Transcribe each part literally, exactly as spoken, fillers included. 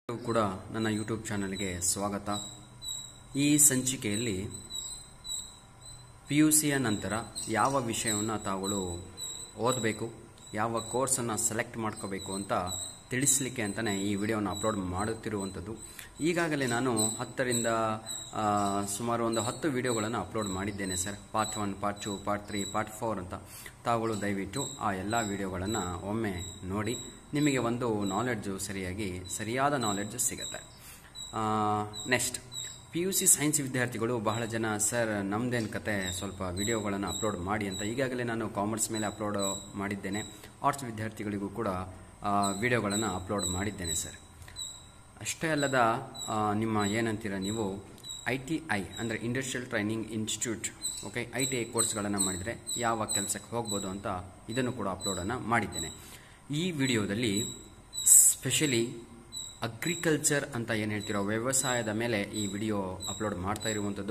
ಕೂಡ ನನ್ನ ಯೂಟ್ಯೂಬ್ ಚಾನಲ್ಗೆ ಸ್ವಾಗತ. ಈ ಸಂಚಿಕೆಯಲ್ಲಿ ಪಿ ಯು ಸಿಯ ನಂತರ ಯಾವ ವಿಷಯವನ್ನು ತಾವುಗಳು ಓದಬೇಕು, ಯಾವ ಕೋರ್ಸನ್ನು ಸೆಲೆಕ್ಟ್ ಮಾಡ್ಕೋಬೇಕು ಅಂತ ತಿಳಿಸಲಿಕ್ಕೆ ಅಂತಲೇ ಈ ವಿಡಿಯೋನ ಅಪ್ಲೋಡ್ ಮಾಡುತ್ತಿರುವಂಥದ್ದು. ಈಗಾಗಲೇ ನಾನು ಹತ್ತರಿಂದ ಸುಮಾರು ಒಂದು ಹತ್ತು ವಿಡಿಯೋಗಳನ್ನು ಅಪ್ಲೋಡ್ ಮಾಡಿದ್ದೇನೆ sir. Part one, part two, part three, part four ಅಂತ. ತಾವುಗಳು ದಯವಿಟ್ಟು ಆ ಎಲ್ಲ ವಿಡಿಯೋಗಳನ್ನು ಒಮ್ಮೆ ನೋಡಿ, ನಿಮಗೆ ಒಂದು ನಾಲೆಡ್ಜು ಸರಿಯಾಗಿ ಸರಿಯಾದ ನಾಲೆಡ್ಜ್ ಸಿಗುತ್ತೆ. Next, P U C science ವಿದ್ಯಾರ್ಥಿಗಳು ಬಹಳ ಜನ ಸರ್ ನಮ್ಮದೇನು ಕತೆ, ಸ್ವಲ್ಪ ವಿಡಿಯೋಗಳನ್ನು ಅಪ್ಲೋಡ್ ಮಾಡಿ ಅಂತ. ಈಗಾಗಲೇ ನಾನು ಕಾಮರ್ಸ್ ಮೇಲೆ ಅಪ್ಲೋಡ್ ಮಾಡಿದ್ದೇನೆ, ಆರ್ಟ್ಸ್ ವಿದ್ಯಾರ್ಥಿಗಳಿಗೂ ಕೂಡ ವಿಡಿಯೋಗಳನ್ನು ಅಪ್ಲೋಡ್ ಮಾಡಿದ್ದೇನೆ ಸರ್. ಅಷ್ಟೇ ಅಲ್ಲದ ನಿಮ್ಮ ಏನಂತೀರ ನೀವು ಐ ಟಿ ಐ ಅಂದರೆ industrial training institute, okay, I T I ಕೋರ್ಸ್ಗಳನ್ನು ಮಾಡಿದರೆ ಯಾವ ಕೆಲಸಕ್ಕೆ ಹೋಗ್ಬೋದು ಅಂತ ಇದನ್ನು ಕೂಡ ಅಪ್ಲೋಡನ್ನು ಮಾಡಿದ್ದೇನೆ. ಈ ವಿಡಿಯೋದಲ್ಲಿ ಸ್ಪೆಷಲಿ ಅಗ್ರಿಕಲ್ಚರ್ ಅಂತ ಏನು ಹೇಳ್ತಿರೋ ವ್ಯವಸಾಯದ ಮೇಲೆ ಈ ವಿಡಿಯೋ ಅಪ್ಲೋಡ್ ಮಾಡ್ತಾ ಇರುವಂಥದ್ದು.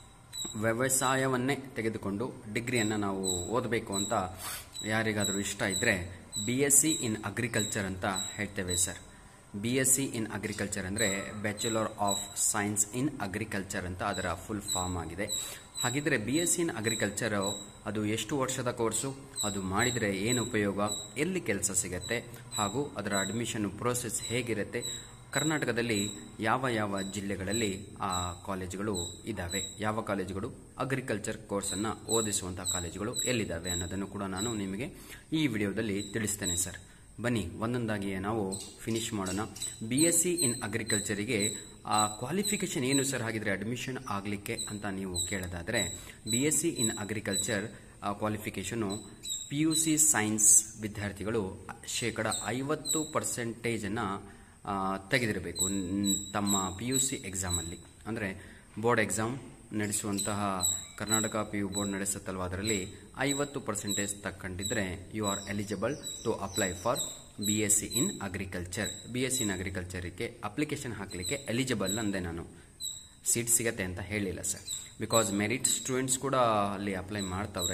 ವ್ಯವಸಾಯವನ್ನೇ ತೆಗೆದುಕೊಂಡು ಡಿಗ್ರಿಯನ್ನು ನಾವು ಓದಬೇಕು ಅಂತ ಯಾರಿಗಾದರೂ ಇಷ್ಟ ಇದ್ದರೆ B S C in agriculture ಅಂತ ಹೇಳ್ತೇವೆ ಸರ್. B S C in agriculture ಅಂದರೆ bachelor of science in agriculture ಅಂತ ಅದರ ಫುಲ್ ಫಾರ್ಮ್ ಆಗಿದೆ. ಹಾಗಿದ್ರೆ B S C in agriculture ಅದು ಎಷ್ಟು ವರ್ಷದ ಕೋರ್ಸು, ಅದು ಮಾಡಿದರೆ ಏನು ಉಪಯೋಗ, ಎಲ್ಲಿ ಕೆಲಸ ಸಿಗುತ್ತೆ, ಹಾಗೂ ಅದರ ಅಡ್ಮಿಷನ್ ಪ್ರೋಸೆಸ್ ಹೇಗಿರುತ್ತೆ, ಕರ್ನಾಟಕದಲ್ಲಿ ಯಾವ ಯಾವ ಜಿಲ್ಲೆಗಳಲ್ಲಿ ಆ ಕಾಲೇಜುಗಳು ಇದ್ದಾವೆ, ಯಾವ ಕಾಲೇಜುಗಳು ಅಗ್ರಿಕಲ್ಚರ್ ಕೋರ್ಸನ್ನು ಓದಿಸುವಂಥ ಕಾಲೇಜುಗಳು ಎಲ್ಲಿದ್ದಾವೆ ಅನ್ನೋದನ್ನು ಕೂಡ ನಾನು ನಿಮಗೆ ಈ ವಿಡಿಯೋದಲ್ಲಿ ತಿಳಿಸ್ತೇನೆ ಸರ್. ಬನ್ನಿ ಒಂದೊಂದಾಗಿ ನಾವು ಫಿನಿಶ್ ಮಾಡೋಣ. ಬಿ ಎಸ್ ಸಿ ಇನ್ ಅಗ್ರಿಕಲ್ಚರಿಗೆ ಆ ಕ್ವಾಲಿಫಿಕೇಶನ್ ಏನು ಸರ್, ಹಾಗಿದ್ರೆ ಅಡ್ಮಿಷನ್ ಆಗಲಿಕ್ಕೆ ಅಂತ ನೀವು ಕೇಳೋದಾದರೆ B S C in agriculture qualification P U C science ವಿದ್ಯಾರ್ಥಿಗಳು ಶೇಕಡ ಐವತ್ತು ಪರ್ಸೆಂಟೇಜನ್ನು ತೆಗೆದಿರಬೇಕು ತಮ್ಮ ಪಿ ಯು ಸಿ ಎಕ್ಸಾಮಲ್ಲಿ. ಅಂದರೆ ಬೋರ್ಡ್ ಎಕ್ಸಾಮ್ ನಡೆಸುವಂತಹ ಕರ್ನಾಟಕ ಪಿ ಯು ಬೋರ್ಡ್ ನಡೆಸುತ್ತಲ್ವ, ಅದರಲ್ಲಿ ಐವತ್ತು ಪರ್ಸೆಂಟೇಜ್ ತಕ್ಕೊಂಡಿದ್ರೆ you are eligible to apply for B S C in agriculture. B S C in ಅಗ್ರಿಕಲ್ಚರ್ಗೆ ಅಪ್ಲಿಕೇಶನ್ ಹಾಕಲಿಕ್ಕೆ ಎಲಿಜಿಬಲ್ ಅಂದೆ, ನಾನು ಸೀಟ್ ಸಿಗತ್ತೆ ಅಂತ ಹೇಳಿಲ್ಲ ಸರ್. ಬಿಕಾಸ್ ಮೆರಿಟ್ ಸ್ಟೂಡೆಂಟ್ಸ್ ಕೂಡ ಅಲ್ಲಿ ಅಪ್ಲೈ ಮಾಡ್ತವ್ರೆ,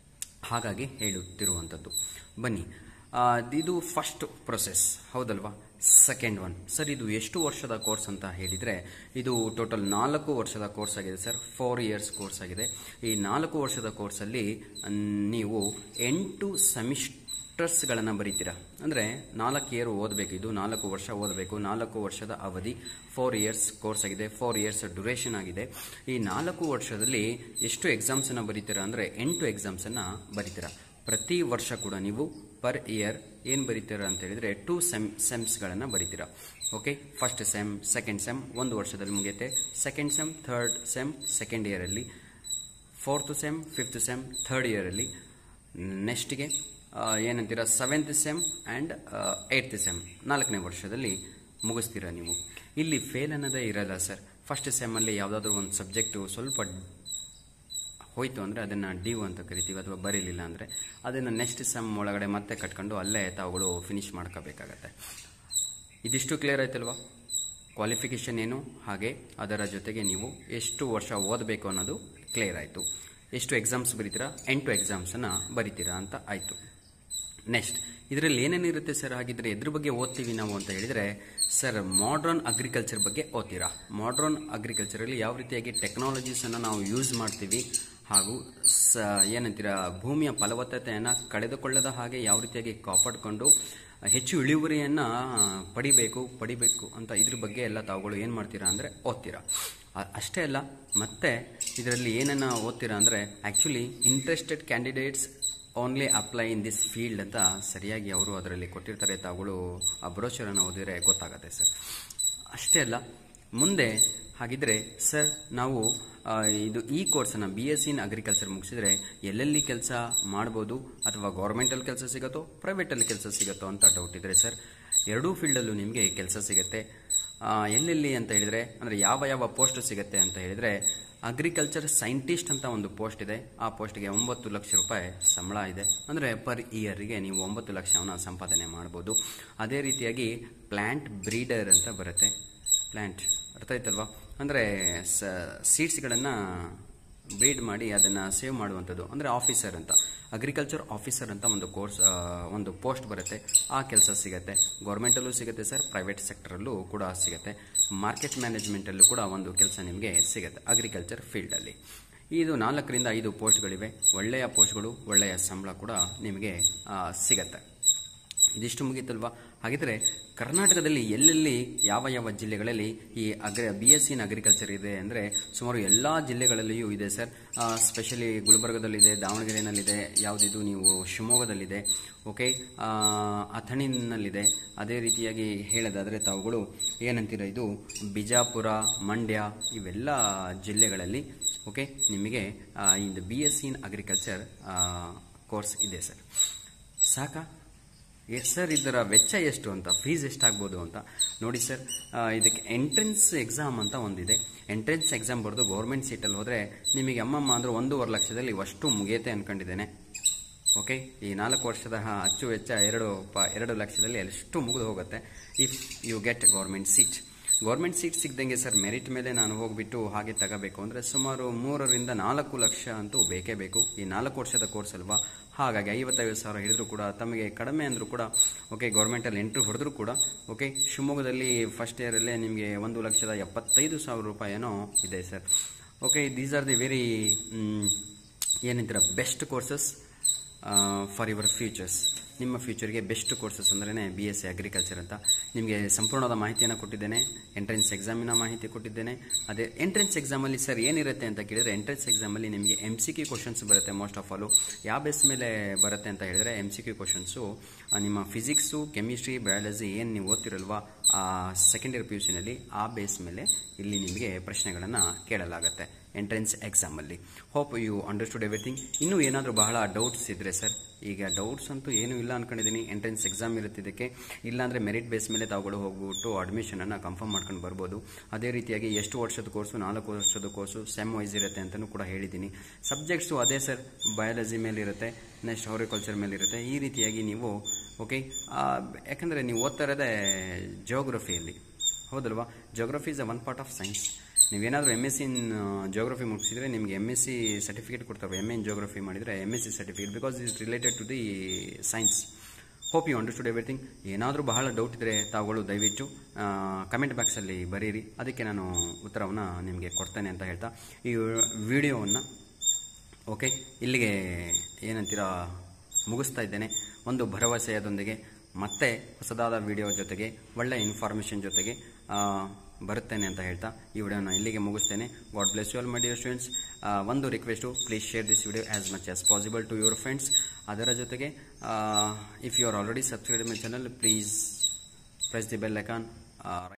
ಹಾಗಾಗಿ ಹೇಳುತ್ತಿರುವಂಥದ್ದು. ಬನ್ನಿ, ಇದು ಫಸ್ಟ್ ಪ್ರೊಸೆಸ್ ಹೌದಲ್ವಾ. ಸೆಕೆಂಡ್ ಒನ್ ಸರ್, ಇದು ಎಷ್ಟು ವರ್ಷದ ಕೋರ್ಸ್ ಅಂತ ಹೇಳಿದರೆ ಇದು ಟೋಟಲ್ ನಾಲ್ಕು ವರ್ಷದ ಕೋರ್ಸ್ ಆಗಿದೆ ಸರ್. ಫೋರ್ ಇಯರ್ಸ್ ಕೋರ್ಸ್ ಆಗಿದೆ. ಈ ನಾಲ್ಕು ವರ್ಷದ ಕೋರ್ಸಲ್ಲಿ ನೀವು ಎಂಟು ಸೆಮಿಸ್ಟರ್ಸ್ಗಳನ್ನು ಬರೀತೀರಾ. ಅಂದರೆ ನಾಲ್ಕು ಇಯರ್ ಓದಬೇಕು, ಇದು ನಾಲ್ಕು ವರ್ಷ ಓದಬೇಕು. ನಾಲ್ಕು ವರ್ಷದ ಅವಧಿ, ಫೋರ್ ಇಯರ್ಸ್ ಕೋರ್ಸ್ ಆಗಿದೆ, ಫೋರ್ ಇಯರ್ಸ್ ಡ್ಯೂರೇಷನ್ ಆಗಿದೆ. ಈ ನಾಲ್ಕು ವರ್ಷದಲ್ಲಿ ಎಷ್ಟು ಎಕ್ಸಾಮ್ಸನ್ನು ಬರೀತೀರಾ ಅಂದರೆ ಎಂಟು ಎಕ್ಸಾಮ್ಸನ್ನು ಬರೀತೀರಾ. ಪ್ರತಿ ವರ್ಷ ಕೂಡ ನೀವು ಪರ್ ಇಯರ್ ಏನು ಬರೀತೀರಾ ಅಂತ ಹೇಳಿದರೆ ಟೂ ಸೆಮ್ ಸೆಮ್ಸ್ಗಳನ್ನು ಬರೀತೀರಾ. Okay, first sem, second sem ಒಂದು ವರ್ಷದಲ್ಲಿ ಮುಗಿಯುತ್ತೆ. Second sem, third sem second ಇಯರಲ್ಲಿ, fourth sem, fifth sem third ಇಯರಲ್ಲಿ, ನೆಕ್ಸ್ಟ್ಗೆ ಏನಂತೀರ seventh sem and eighth sem ನಾಲ್ಕನೇ ವರ್ಷದಲ್ಲಿ ಮುಗಿಸ್ತೀರಾ ನೀವು. ಇಲ್ಲಿ ಫೇಲ್ ಅನ್ನೋದೇ ಇರಲ್ಲ ಸರ್. ಫಸ್ಟ್ ಸೆಮ್ಮಲ್ಲಿ ಯಾವುದಾದ್ರೂ ಒಂದು ಸಬ್ಜೆಕ್ಟು ಸ್ವಲ್ಪ ಹೋಯಿತು ಅಂದರೆ ಅದನ್ನು ಡಿ ಅಂತ ಕರಿತೀವಿ, ಅಥವಾ ಬರೀಲಿಲ್ಲ ಅಂದರೆ ಅದನ್ನು ನೆಕ್ಸ್ಟ್ ಸೆಮ್ ಒಳಗಡೆ ಮತ್ತೆ ಕಟ್ಕೊಂಡು ಅಲ್ಲೇ ತಾವುಗಳು ಫಿನಿಶ್ ಮಾಡ್ಕೋಬೇಕಾಗತ್ತೆ. ಇದಿಷ್ಟು ಕ್ಲಿಯರ್ ಆಯ್ತಲ್ವಾ? ಕ್ವಾಲಿಫಿಕೇಷನ್ ಏನು, ಹಾಗೆ ಅದರ ಜೊತೆಗೆ ನೀವು ಎಷ್ಟು ವರ್ಷ ಓದಬೇಕು ಅನ್ನೋದು ಕ್ಲಿಯರ್ ಆಯಿತು. ಎಷ್ಟು ಎಕ್ಸಾಮ್ಸ್ ಬರೀತೀರಾ, ಎಂಟು ಎಕ್ಸಾಮ್ಸನ್ನು ಬರೀತೀರಾ ಅಂತ ಆಯಿತು. ನೆಕ್ಸ್ಟ್, ಇದರಲ್ಲಿ ಏನೇನಿರುತ್ತೆ ಸರ್, ಹಾಗಿದ್ರೆ ಎದ್ರ ಬಗ್ಗೆ ಓದ್ತೀವಿ ನಾವು ಅಂತ ಹೇಳಿದರೆ ಸರ್ ಮಾಡ್ರನ್ ಅಗ್ರಿಕಲ್ಚರ್ ಬಗ್ಗೆ ಓದ್ತೀರಾ. ಮಾಡ್ರನ್ ಅಗ್ರಿಕಲ್ಚರಲ್ಲಿ ಯಾವ ರೀತಿಯಾಗಿ ಟೆಕ್ನಾಲಜೀಸನ್ನು ನಾವು ಯೂಸ್ ಮಾಡ್ತೀವಿ, ಹಾಗೂ ಸ ಏನಂತೀರ ಭೂಮಿಯ ಫಲವತ್ತತೆಯನ್ನು ಕಳೆದುಕೊಳ್ಳದ ಹಾಗೆ ಯಾವ ರೀತಿಯಾಗಿ ಕಾಪಾಡಿಕೊಂಡು ಹೆಚ್ಚು ಇಳುವರಿಯನ್ನು ಪಡಿಬೇಕು ಪಡಿಬೇಕು ಅಂತ ಇದ್ರ ಬಗ್ಗೆ ಎಲ್ಲ ತಾವುಗಳು ಏನು ಮಾಡ್ತೀರಾ ಅಂದರೆ ಓದ್ತೀರಾ. ಅಷ್ಟೇ ಅಲ್ಲ, ಮತ್ತೆ ಇದರಲ್ಲಿ ಏನನ್ನು ಓದ್ತೀರಾ ಅಂದರೆ actually interested candidates only apply in this field ಅಂತ ಸರಿಯಾಗಿ ಅವರು ಅದರಲ್ಲಿ ಕೊಟ್ಟಿರ್ತಾರೆ. ತಾವುಗಳು ಆ ಬ್ರೋಷರನ್ನು ಓದಿದರೆ ಗೊತ್ತಾಗುತ್ತೆ ಸರ್. ಅಷ್ಟೇ ಅಲ್ಲ, ಮುಂದೆ ಹಾಗಿದ್ರೆ ಸರ್ ನಾವು ಇದು ಈ ಕೋರ್ಸನ್ನು B S C in agriculture ಮುಗಿಸಿದ್ರೆ ಎಲ್ಲೆಲ್ಲಿ ಕೆಲಸ ಮಾಡ್ಬೋದು, ಅಥವಾ ಗೌರ್ಮೆಂಟಲ್ಲಿ ಕೆಲಸ ಸಿಗುತ್ತೋ ಪ್ರೈವೇಟಲ್ಲಿ ಕೆಲಸ ಸಿಗುತ್ತೋ ಅಂತ ಡೌಟ್ ಇದ್ದರೆ ಸರ್, ಎರಡೂ ಫೀಲ್ಡಲ್ಲೂ ನಿಮಗೆ ಕೆಲಸ ಸಿಗುತ್ತೆ. ಎಲ್ಲೆಲ್ಲಿ ಅಂತ ಹೇಳಿದರೆ ಅಂದರೆ ಯಾವ ಯಾವ ಪೋಸ್ಟ್ ಸಿಗುತ್ತೆ ಅಂತ ಹೇಳಿದರೆ ಅಗ್ರಿಕಲ್ಚರ್ ಸೈಂಟಿಸ್ಟ್ ಅಂತ ಒಂದು ಪೋಸ್ಟ್ ಇದೆ. ಆ ಪೋಸ್ಟ್ಗೆ ಒಂಬತ್ತು ಲಕ್ಷ ರೂಪಾಯಿ ಸಂಬಳ ಇದೆ. ಅಂದರೆ ಪರ್ ಇಯರ್ಗೆ ನೀವು ಒಂಬತ್ತು ಲಕ್ಷವನ್ನು ಸಂಪಾದನೆ ಮಾಡ್ಬೋದು. ಅದೇ ರೀತಿಯಾಗಿ ಪ್ಲ್ಯಾಂಟ್ ಬ್ರೀಡರ್ ಅಂತ ಬರುತ್ತೆ. ಪ್ಲ್ಯಾಂಟ್ ಅರ್ಥ ಆಯ್ತಲ್ವಾ, ಅಂದರೆ ಸೀಡ್ಸ್ಗಳನ್ನು ಬ್ರೀಡ್ ಮಾಡಿ ಅದನ್ನು ಸೇವ್ ಮಾಡುವಂಥದ್ದು, ಅಂದರೆ ಆಫೀಸರ್ ಅಂತ. ಅಗ್ರಿಕಲ್ಚರ್ ಆಫೀಸರ್ ಅಂತ ಒಂದು ಕೋರ್ಸ್ ಒಂದು ಪೋಸ್ಟ್ ಬರುತ್ತೆ, ಆ ಕೆಲಸ ಸಿಗುತ್ತೆ. ಗೌರ್ಮೆಂಟಲ್ಲೂ ಸಿಗುತ್ತೆ ಸರ್, ಪ್ರೈವೇಟ್ ಸೆಕ್ಟರಲ್ಲೂ ಕೂಡ ಸಿಗುತ್ತೆ. ಮಾರ್ಕೆಟ್ ಮ್ಯಾನೇಜ್ಮೆಂಟಲ್ಲೂ ಕೂಡ ಒಂದು ಕೆಲಸ ನಿಮಗೆ ಸಿಗುತ್ತೆ ಅಗ್ರಿಕಲ್ಚರ್ ಫೀಲ್ಡಲ್ಲಿ. ಇದು ನಾಲ್ಕರಿಂದ ಐದು ಪೋಸ್ಟ್ಗಳಿವೆ. ಒಳ್ಳೆಯ ಪೋಸ್ಟ್ಗಳು, ಒಳ್ಳೆಯ ಸಂಬಳ ಕೂಡ ನಿಮಗೆ ಸಿಗತ್ತೆ. ಇದಿಷ್ಟು ಮುಗೀತಲ್ವಾ? ಹಾಗಿದ್ರೆ ಕರ್ನಾಟಕದಲ್ಲಿ ಎಲ್ಲೆಲ್ಲಿ ಯಾವ ಯಾವ ಜಿಲ್ಲೆಗಳಲ್ಲಿ ಈ agri B S in agriculture ಇದೆ ಅಂದರೆ ಸುಮಾರು ಎಲ್ಲ ಜಿಲ್ಲೆಗಳಲ್ಲಿಯೂ ಇದೆ ಸರ್. ಸ್ಪೆಷಲಿ ಗುಲ್ಬರ್ಗದಲ್ಲಿದೆ, ದಾವಣಗೆರೆನಲ್ಲಿದೆ, ಯಾವುದಿದು ನೀವು ಶಿವಮೊಗ್ಗದಲ್ಲಿದೆ, ಓಕೆ, ಅಥಣಿನಲ್ಲಿದೆ. ಅದೇ ರೀತಿಯಾಗಿ ಹೇಳೋದಾದರೆ ತಾವುಗಳು ಏನಂತೀರ, ಇದು ಬಿಜಾಪುರ, ಮಂಡ್ಯ ಇವೆಲ್ಲ ಜಿಲ್ಲೆಗಳಲ್ಲಿ ಓಕೆ ನಿಮಗೆ ಇದು B S in agriculture course ಇದೆ ಸರ್. ಸಾಕಾ? ಎಸ್ ಸರ್, ಇದರ ವೆಚ್ಚ ಎಷ್ಟು ಅಂತ, ಫೀಸ್ ಎಷ್ಟಾಗ್ಬೋದು ಅಂತ ನೋಡಿ ಸರ್. ಇದಕ್ಕೆ ಎಂಟ್ರೆನ್ಸ್ ಎಕ್ಸಾಮ್ ಅಂತ ಒಂದಿದೆ. ಎಂಟ್ರೆನ್ಸ್ ಎಕ್ಸಾಮ್ ಬರೆದು ಗೌರ್ಮೆಂಟ್ ಸೀಟಲ್ಲಿ ಹೋದರೆ ನಿಮಗೆ ಅಮ್ಮಮ್ಮ ಅಂದ್ರೆ ಒಂದೂವರೆ ಲಕ್ಷದಲ್ಲಿ ಅಷ್ಟು ಮುಗಿಯುತ್ತೆ ಅಂದ್ಕೊಂಡಿದ್ದೇನೆ. ಓಕೆ, ಈ ನಾಲ್ಕು ವರ್ಷದ ಅಚ್ಚು ವೆಚ್ಚ ಎರಡು ಪ ಎರಡು ಲಕ್ಷದಲ್ಲಿ ಅಷ್ಟು ಮುಗಿದು ಹೋಗುತ್ತೆ if you get government seat. Government seat ಸಿಗ್ದಂಗೆ ಸರ್ ಮೆರಿಟ್ ಮೇಲೆ ನಾನು ಹೋಗ್ಬಿಟ್ಟು ಹಾಗೆ ತಗೋಬೇಕು ಅಂದರೆ ಸುಮಾರು ಮೂರರಿಂದ ನಾಲ್ಕು ಲಕ್ಷ ಅಂತೂ ಬೇಕೇ ಬೇಕು. ಈ ನಾಲ್ಕು ವರ್ಷದ ಕೋರ್ಸ್ ಅಲ್ವಾ, ಹಾಗಾಗಿ ಐವತ್ತೈದು ಸಾವಿರ ಹಿಡಿದ್ರು ಕೂಡ ತಮಗೆ ಕಡಿಮೆ ಅಂದರೂ ಕೂಡ ಓಕೆ ಗೌರ್ಮೆಂಟಲ್ಲಿ ಎಂಟ್ರಿ ಹೊಡೆದ್ರು ಕೂಡ ಓಕೆ ಶಿವಮೊಗ್ಗದಲ್ಲಿ ಫಸ್ಟ್ ಇಯರಲ್ಲೇ ನಿಮಗೆ ಒಂದು ಲಕ್ಷದ ಎಪ್ಪತ್ತೈದು ಸಾವಿರ ರೂಪಾಯಿನೋ ಇದೆ sir. Okay, these are the very ಏನಂತೀರ best courses for your futures. ನಿಮ್ಮ ಫ್ಯೂಚರ್ಗೆ ಬೆಸ್ಟ್ ಕೋರ್ಸಸ್ ಅಂದ್ರೇ ಬಿ ಎಸ್ ಸಿ ಅಗ್ರಿಕಲ್ಚರ್ ಅಂತ. ನಿಮಗೆ ಸಂಪೂರ್ಣವಾದ ಮಾಹಿತಿಯನ್ನು ಕೊಟ್ಟಿದ್ದೇನೆ, ಎಂಟ್ರೆನ್ಸ್ ಎಕ್ಸಾಮಿನ ಮಾಹಿತಿ ಕೊಟ್ಟಿದ್ದೇನೆ. ಅದೇ ಎಂಟ್ರೆನ್ಸ್ ಎಕ್ಸಾಮಲ್ಲಿ ಸರ್ ಏನಿರುತ್ತೆ ಅಂತ ಕೇಳಿದರೆ, ಎಂಟ್ರೆನ್ಸ್ ಎಕ್ಸಾಮಲ್ಲಿ ನಿಮಗೆ ಎಮ್ ಸಿ ಕ್ಯೂ ಕ್ವಶನ್ಸ್ ಬರುತ್ತೆ. ಮೋಸ್ಟ್ ಆಫ್ ಆಲು ಯಾವ ಬೇಸ್ ಮೇಲೆ ಬರುತ್ತೆ ಅಂತ ಹೇಳಿದರೆ ಎಮ್ ಸಿ ಕ್ಯೂ ಕ್ವಶನ್ಸು ನಿಮ್ಮ ಫಿಸಿಕ್ಸು, ಕೆಮಿಸ್ಟ್ರಿ, ಬಯಾಲಜಿ ಏನು ನೀವು ಓದ್ತಿರಲ್ವಾ ಸೆಕೆಂಡ್ ಇಯರ್ ಪಿ ಯು ಸಿನಲ್ಲಿ, ಆ ಬೇಸ್ ಮೇಲೆ ಇಲ್ಲಿ ನಿಮಗೆ ಪ್ರಶ್ನೆಗಳನ್ನು ಕೇಳಲಾಗುತ್ತೆ ಎಂಟ್ರೆನ್ಸ್ ಎಕ್ಸಾಮಲ್ಲಿ. Hope you understood everything. ಇನ್ನೂ ಏನಾದರೂ ಬಹಳ ಡೌಟ್ಸ್ ಇದ್ದರೆ ಸರ್, ಈಗ ಡೌಟ್ಸ್ ಅಂತೂ ಏನೂ ಇಲ್ಲ ಅಂದ್ಕೊಂಡಿದ್ದೀನಿ. ಎಂಟ್ರೆನ್ಸ್ ಎಕ್ಸಾಮ್ ಇರುತ್ತೆ ಇದಕ್ಕೆ, ಇಲ್ಲಾಂದರೆ ಮೆರಿಟ್ ಬೇಸ್ ಮೇಲೆ ತಾವುಗಳು ಹೋಗ್ಬಿಟ್ಟು ಅಡ್ಮಿಷನನ್ನು ಕನ್ಫರ್ಮ್ ಮಾಡ್ಕೊಂಡು ಬರ್ಬೋದು. ಅದೇ ರೀತಿಯಾಗಿ ಎಷ್ಟು ವರ್ಷದ ಕೋರ್ಸು, ನಾಲ್ಕು ವರ್ಷದ ಕೋರ್ಸು ಸೆಮ್ ವೈಸ್ ಇರುತ್ತೆ ಅಂತಲೂ ಕೂಡ ಹೇಳಿದ್ದೀನಿ. ಸಬ್ಜೆಕ್ಟ್ಸು ಅದೇ ಸರ್, ಬಯಾಲಜಿ ಮೇಲಿರುತ್ತೆ, ನೆಕ್ಸ್ಟ್ ಹಾರ್ಟಿಕಲ್ಚರ್ ಮೇಲಿರುತ್ತೆ. ಈ ರೀತಿಯಾಗಿ ನೀವು ಓಕೆ, ಯಾಕಂದರೆ ನೀವು ಓದ್ತಾ ಇರೋದೇ ಜಿಯೋಗ್ರಫಿಯಲ್ಲಿ, ಹೌದಲ್ವಾ? Geography is a one part of science. ನೀವೇನಾದರೂ M S C in geography ಮುಗಿಸಿದರೆ ನಿಮಗೆ ಎಮ್ ಎಸ್ ಸಿ ಸರ್ಟಿಫಿಕೇಟ್ ಕೊಡ್ತಾರೆ. ಎಮ್ ಎ ಇನ್ ಜಿಯೋಗ್ರಫಿ ಮಾಡಿದರೆ M S C certificate, because is related to the science. Hope you understood everything. ಏನಾದರೂ ಬಹಳ doubt ಇದ್ದರೆ ತಾವುಗಳು ದಯವಿಟ್ಟು ಕಮೆಂಟ್ ಬಾಕ್ಸಲ್ಲಿ ಬರೀರಿ, ಅದಕ್ಕೆ ನಾನು ಉತ್ತರವನ್ನು ನಿಮಗೆ ಕೊಡ್ತೇನೆ ಅಂತ ಹೇಳ್ತಾ ಈ ವಿಡಿಯೋವನ್ನು ಓಕೆ ಇಲ್ಲಿಗೆ ಏನಂತೀರ ಮುಗಿಸ್ತಾ ಇದ್ದೇನೆ. ಒಂದು ಭರವಸೆಯದೊಂದಿಗೆ ಮತ್ತೆ ಹೊಸದಾದ ವಿಡಿಯೋ ಜೊತೆಗೆ ಒಳ್ಳೆಯ ಇನ್ಫಾರ್ಮೇಷನ್ ಜೊತೆಗೆ ಬರುತ್ತೇನೆ ಅಂತ ಹೇಳ್ತಾ ಈ ವಿಡಿಯೋನ ಇಲ್ಲಿಗೆ ಮುಗಿಸ್ತೇನೆ. God bless you all my dear students. ಒಂದು request, please share this video as much as possible to your friends. ಅದರ ಜೊತೆಗೆ if you are already subscribe my channel, please press the bell icon.